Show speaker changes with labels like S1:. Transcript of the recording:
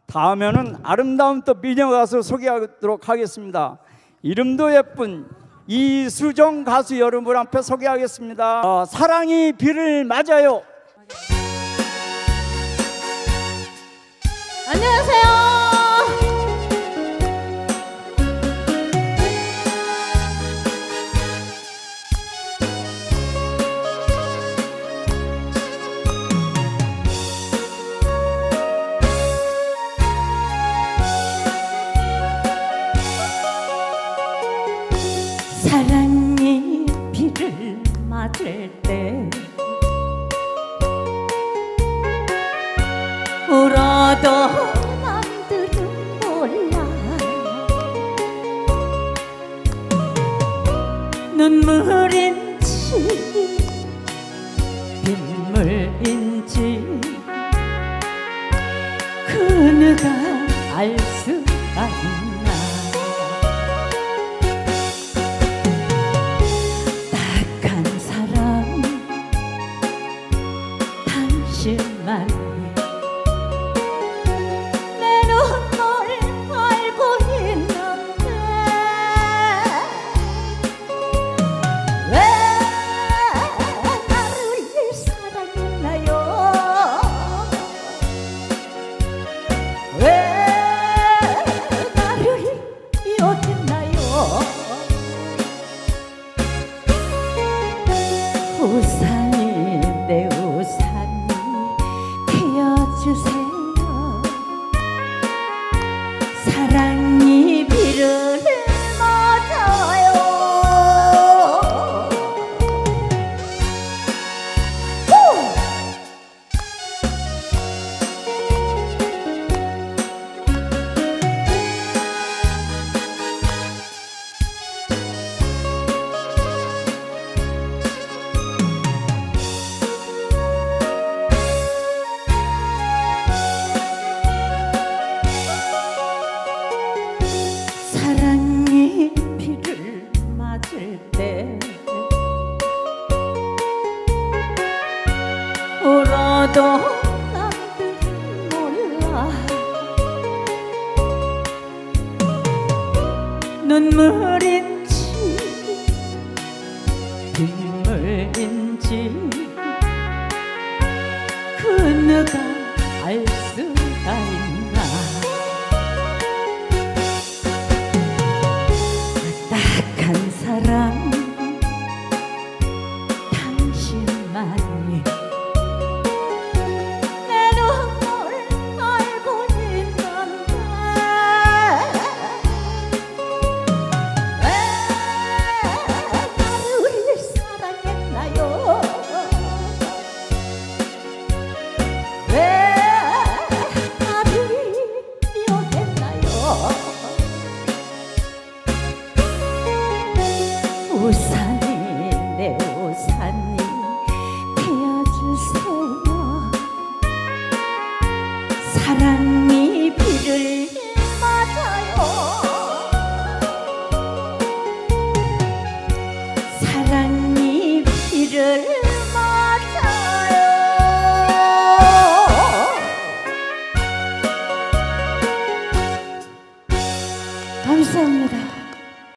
S1: 다음에는 아름다운 또 미녀 가수 소개하도록 하겠습니다. 이름도 예쁜 이수정 가수 여러분 앞에 소개하겠습니다. 사랑이 비를 맞아요.
S2: 안녕하세요.
S3: 사랑이 비를 맞을 때 울어도 남들은 몰라. 눈물인지 빗물인지 그 누가 알 수가 있나. 딱한 사람 당신만 우산이 내 우산이 피어주세요. 사랑이 비를 맞아요. 사랑이 비를 맞을 때 울어도 남들은 몰라. 눈물인지 빗물인지 그 누가 알 수가 있나. 딱한 사람 당신만이 내 눈물 알고 있는데 왜 나를 사랑했나요. 왜 나를 미워했나요. 우산